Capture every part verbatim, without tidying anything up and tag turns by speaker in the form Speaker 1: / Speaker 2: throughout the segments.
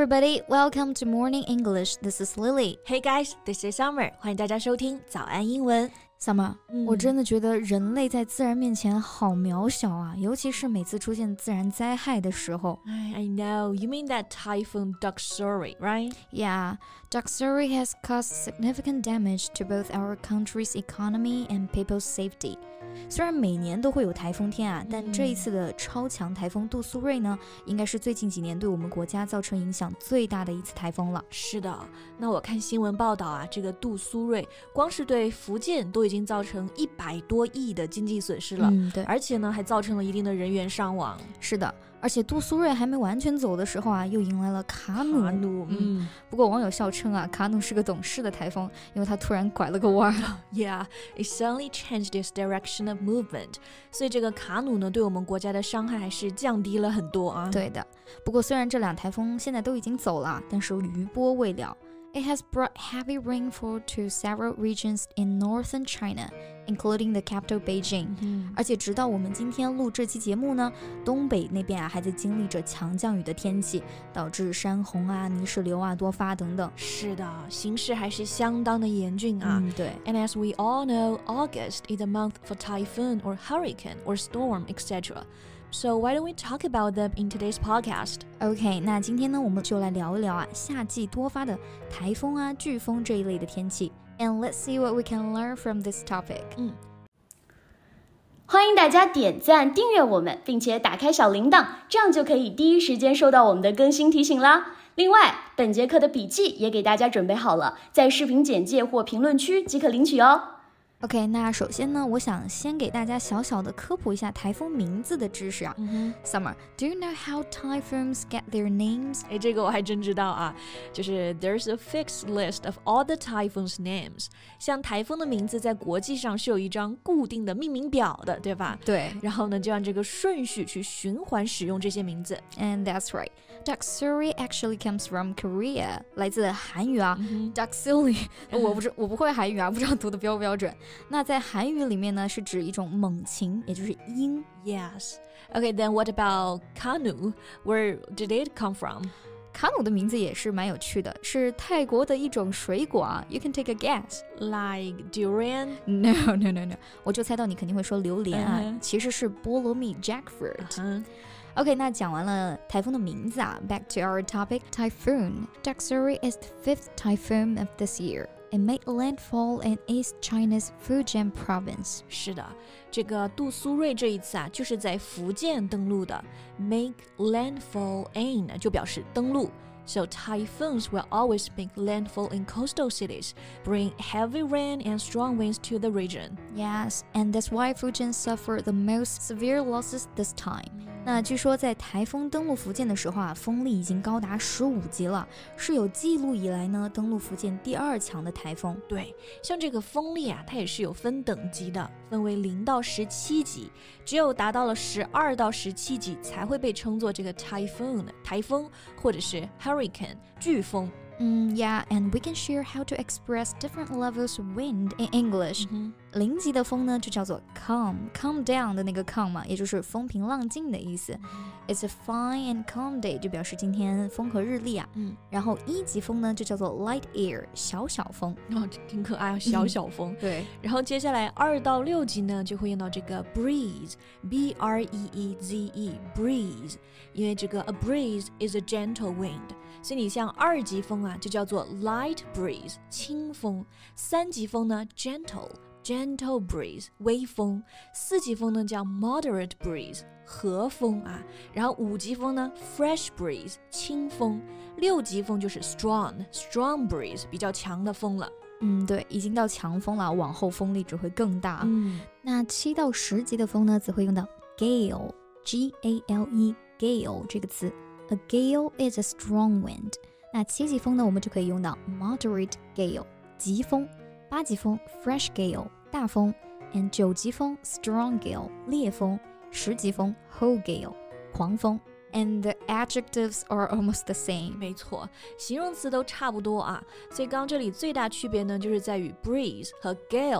Speaker 1: everybody, welcome to Morning English. This is Lily.
Speaker 2: Hey guys, this is Summer. 欢迎大家收听早安英文。
Speaker 1: Summer，、
Speaker 2: 嗯、
Speaker 1: 我真的觉得人类在自然面前好渺小啊，尤其是每次出现自然灾害的时候。
Speaker 2: I know, you mean that typhoon Doksuri, right?
Speaker 1: Yeah, Doksuri has caused significant damage to both our country's economy and people's safety. 虽然每年都会有台风天啊，但这一次的超强台风杜苏芮呢，应该是最近几年对我们国家造成影响最大的一次台风了。
Speaker 2: 是的，那我看新闻报道啊，这个杜苏芮光是对福建都已经造成一百多亿的经济损失了，
Speaker 1: 嗯，对，
Speaker 2: 而且呢还造成了一定的人员伤亡。
Speaker 1: 是的，而且杜苏芮还没完全走的时候啊，又迎来了卡努。
Speaker 2: 卡努，嗯，
Speaker 1: 不过网友笑称啊，卡努是个懂事的台风，因为它突然拐了个弯。
Speaker 2: Yeah, it suddenly changed its direction of movement. 所以这个卡努呢，对我们国家的伤害还是降低了很多啊。
Speaker 1: 对的，不过虽然这两台风现在都已经走了，但是余波未了。It has brought heavy rainfall to several regions in northern China, including the capital Beijing.
Speaker 2: 嗯、
Speaker 1: 而且直到我们今天录这期节目呢，东北那边啊还在经历着强降雨的天气，导致山洪啊、泥石流啊多发等等。
Speaker 2: 是的，形势还是相当的严峻啊。
Speaker 1: 嗯，对。
Speaker 2: And as we all know, August is the month for typhoon or hurricane or storm, et cetera.So why don't we talk about them in today's podcast?
Speaker 1: OK, 那今天呢，我们就来聊一聊啊，夏季多发的台风啊、飓风这一类的天气。And let's see what we can learn from this topic.
Speaker 2: 嗯，
Speaker 3: 欢迎大家点赞、订阅我们，并且打开小铃铛，这样就可以第一时间收到我们的更新提醒啦。另外，本节课的笔记也给大家准备好了，在视频简介或评论区即可领取哦。
Speaker 1: OK， 那首先呢，我想先给大家小小的科普一下台风名字的知识啊。
Speaker 2: 嗯、
Speaker 1: Summer, do you know how typhoons get their names?
Speaker 2: 哎，这个我还真知道啊，就是 there's a fixed list of all the typhoons' names。像台风的名字在国际上是有一张固定的命名表的，对吧？
Speaker 1: 对。
Speaker 2: 然后呢，就按这个顺序去循环使用这些名字。
Speaker 1: And that's right. Doksuri actually comes from Korea. 来自韩语啊。
Speaker 2: 嗯、
Speaker 1: Doksuri 我不知我不会韩语啊，不知道读的标不标准。那在韩语里面呢，是指一种猛禽，也就是鹰。
Speaker 2: Yes. Okay, then what about Kanu? Where did it come from?
Speaker 1: 卡努的名字也是蛮有趣的，是泰国的一种水果啊。You can take a guess.
Speaker 2: Like durian?
Speaker 1: No, no, no, no. 我就猜到你肯定会说榴莲啊，
Speaker 2: uh-huh.
Speaker 1: 其实是菠萝蜜 jackfruit.
Speaker 2: Uh-huh.
Speaker 1: OK, 那讲完了台风的名字啊 ，Back to our topic, typhoon. Doksuri is the fifth typhoon of this year. It made landfall in East China's Fujian province.
Speaker 2: 是的，这个杜苏芮这一次啊，就是在福建登陆的。Make landfall in 就表示登陆。So typhoons will always make landfall in coastal cities, bring heavy rain and strong winds to the region.
Speaker 1: Yes, and that's why Fujian suffered the most severe losses this time. 那据说在台风登陆福建的时候啊，风力已经高达十五级了，是有记录以来呢登陆福建第二强的台风。
Speaker 2: 对，像这个风力啊，它也是有分等级的，分为零到十七级，只有达到了十二到十七级才会被称作这个 typhoon 台风，或者是 hurricane 飓风。
Speaker 1: 嗯 yeah, and we can share how to express different levels of wind in English. 零级的风呢就叫做 calm, calm down 的那个 calm 嘛，也就是风平浪静的意思。It's a fine and calm day 就表示今天风和日丽啊。
Speaker 2: 嗯，
Speaker 1: 然后一级风呢就叫做 light air, 小小风。
Speaker 2: 哦，挺可爱，小小风。
Speaker 1: 对。
Speaker 2: 然后接下来二到六级呢就会用到这个 breeze, B R E E Z E, breeze， 因为这个 a breeze is a gentle wind。所以你像二级风啊，就叫做 light breeze 轻风，三级风呢 gentle gentle breeze 微风，四级风呢叫 moderate breeze 和风啊，然后五级风呢 fresh breeze 轻风，六级风就是 strong strong breeze 比较强的风了。
Speaker 1: 嗯，对，已经到强风了，往后风力只会更大。
Speaker 2: 嗯，
Speaker 1: 那七到十级的风呢，则会用到 gale, G A L E, gale 这个词。A gale is a strong wind. 那七级风呢，我们就可以用到 moderate gale, 急风。八级风 fresh gale, 大风。and 九级风 strong gale, 烈风。十级风 whole gale, 狂风。And the adjectives are almost the same.
Speaker 2: 没错，形容词都差不多啊。所以刚刚这里最大区别呢，就是在于 breeze 和 gale。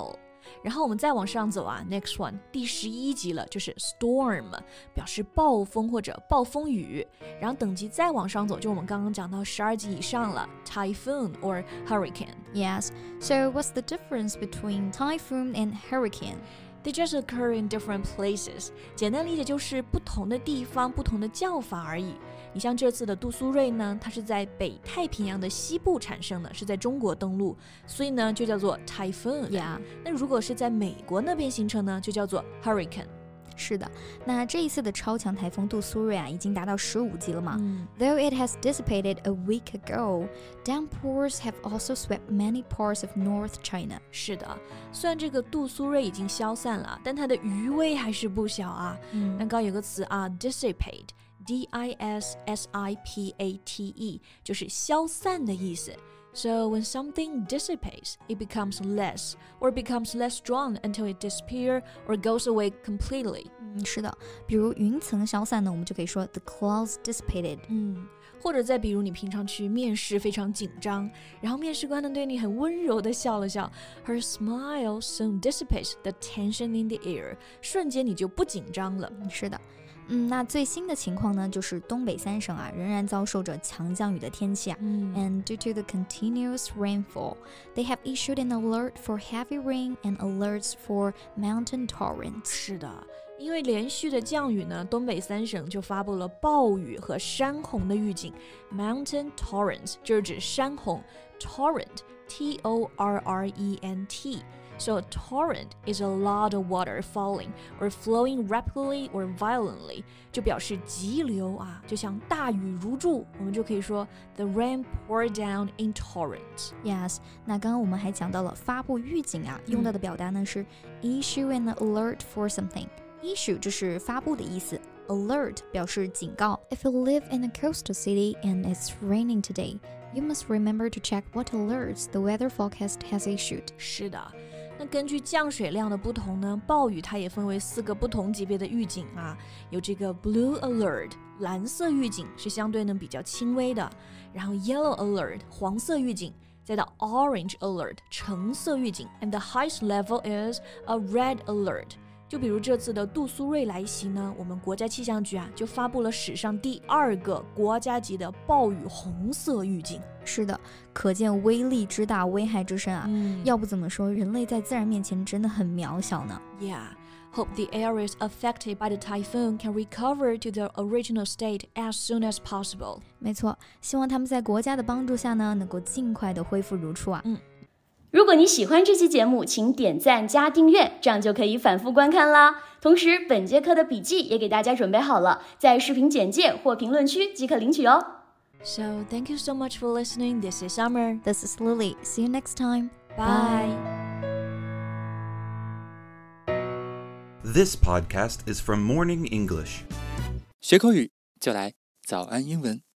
Speaker 2: 然后我们再往上走啊 ，next one 第十一级了，就是 storm， 表示暴风或者暴风雨。然后等级再往上走，就我们刚刚讲到十二级以上了 ，typhoon or hurricane.
Speaker 1: Yes. So what's the difference between typhoon and hurricane?
Speaker 2: They just occur in different places. 简单理解就是不同的地方，不同的叫法而已。你像这次的杜苏芮呢，它是在北太平洋的西部产生的，是在中国登陆，所以呢就叫做 typhoon.
Speaker 1: Yeah.
Speaker 2: 那如果是在美国那边形成呢，就叫做 hurricane.
Speaker 1: 是的，那这一次的超强台风杜苏芮啊，已经达到十五级了嘛。
Speaker 2: 嗯
Speaker 1: Though it has dissipated a week ago, downpours have also swept many parts of North China.
Speaker 2: 是的，虽然这个杜苏芮已经消散了，但它的余威还是不小啊。
Speaker 1: 嗯
Speaker 2: 那刚刚有个词啊 ，dissipate。D I S S I P A T E 就是消散的意思。So when something dissipates, it becomes less or becomes less strong until it disappears or goes away completely.
Speaker 1: 嗯，是的，比如云层消散呢，我们就可以说 the clouds dissipated.
Speaker 2: 嗯，或者再比如你平常去面试非常紧张，然后面试官呢对你很温柔的笑了笑 ，Her smile soon dissipates the tension in the air， 瞬间你就不紧张了。
Speaker 1: 嗯是的。嗯，那最新的情况呢，就是东北三省啊，仍然遭受着强降雨的天气啊。
Speaker 2: 嗯
Speaker 1: And due to the continuous rainfall, they have issued an alert for heavy rain and alerts for mountain torrents.
Speaker 2: 是的，因为连续的降雨呢，东北三省就发布了暴雨和山洪的预警。Mountain torrents 就是指山洪 ，torrent T O R R E N T。So a torrent is a lot of water falling or flowing rapidly or violently， 就表示急流啊，就像大雨如注，我们就可以说 The rain poured down in torrents.
Speaker 1: Yes， 那刚刚我们还讲到了发布预警啊，用到的表达呢是 issue an alert for something。issue 就是发布的意思。Alert 表示警告。If you live in a coastal city and it's raining today, you must remember to check what alerts the weather forecast has issued.
Speaker 2: 是的，那根据降水量的不同呢，暴雨它也分为四个不同级别的预警啊，有这个 blue alert 蓝色预警是相对呢比较轻微的，然后 yellow alert 黄色预警，再到 orange alert 橙色预警 ，and the highest level is a red alert。就比如这次的杜苏芮来袭呢，我们国家气象局啊就发布了史上第二个国家级的暴雨红色预警。
Speaker 1: 是的，可见威力之大，危害之深啊。
Speaker 2: 嗯
Speaker 1: 要不怎么说人类在自然面前真的很渺小呢？
Speaker 2: Yeah, hope the areas affected by the typhoon can recover to their original state as soon as possible.
Speaker 1: 没错，希望他们在国家的帮助下呢，能够尽快的恢复如初啊。
Speaker 2: 嗯。
Speaker 3: 如果你喜欢这期节目，请点赞加订阅，这样就可以反复观看啦。同时，本节课的笔记也给大家准备好了，在视频简介或评论区即可领取哦。
Speaker 2: So thank you so much for listening. This is Summer.
Speaker 1: This is Lily. See you next time.
Speaker 2: Bye.
Speaker 4: This podcast is from Morning English.
Speaker 5: 学口语就来早安英文。